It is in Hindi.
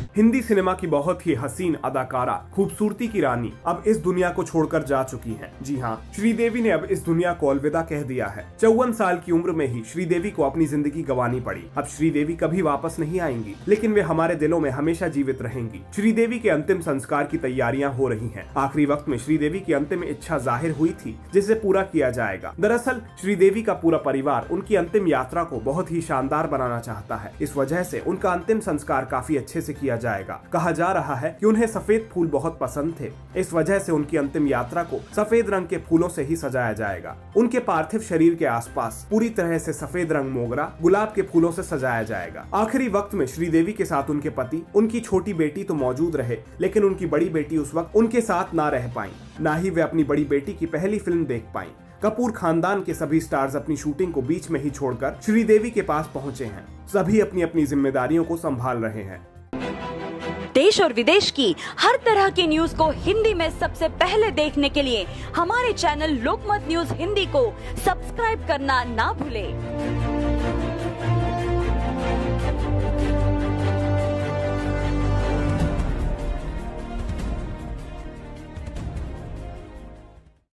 हिंदी सिनेमा की बहुत ही हसीन अदाकारा, खूबसूरती की रानी अब इस दुनिया को छोड़कर जा चुकी हैं। जी हाँ, श्रीदेवी ने अब इस दुनिया को अलविदा कह दिया है। 54 साल की उम्र में ही श्रीदेवी को अपनी जिंदगी गंवानी पड़ी। अब श्रीदेवी कभी वापस नहीं आएंगी, लेकिन वे हमारे दिलों में हमेशा जीवित रहेंगी। श्रीदेवी के अंतिम संस्कार की तैयारियां हो रही हैं। आखिरी वक्त में श्रीदेवी की अंतिम इच्छा जाहिर हुई थी, जिसे पूरा किया जाएगा। दरअसल श्रीदेवी का पूरा परिवार उनकी अंतिम यात्रा को बहुत ही शानदार बनाना चाहता है। इस वजह से उनका अंतिम संस्कार काफी अच्छे से किया जाएगा। कहा जा रहा है कि उन्हें सफेद फूल बहुत पसंद थे, इस वजह से उनकी अंतिम यात्रा को सफेद रंग के फूलों से ही सजाया जाएगा। उनके पार्थिव शरीर के आसपास पूरी तरह से सफेद रंग मोगरा, गुलाब के फूलों से सजाया जाएगा। आखिरी वक्त में श्रीदेवी के साथ उनके पति, उनकी छोटी बेटी तो मौजूद रहे, लेकिन उनकी बड़ी बेटी उस वक्त उनके साथ ना रह पाई, ना ही वे अपनी बड़ी बेटी की पहली फिल्म देख पाई। कपूर खानदान के सभी स्टार्स अपनी शूटिंग को बीच में ही छोड़कर श्रीदेवी के पास पहुंचे हैं। सभी अपनी अपनी जिम्मेदारियों को संभाल रहे हैं। देश और विदेश की हर तरह की न्यूज को हिंदी में सबसे पहले देखने के लिए हमारे चैनल लोकमत न्यूज हिंदी को सब्सक्राइब करना ना भूलें।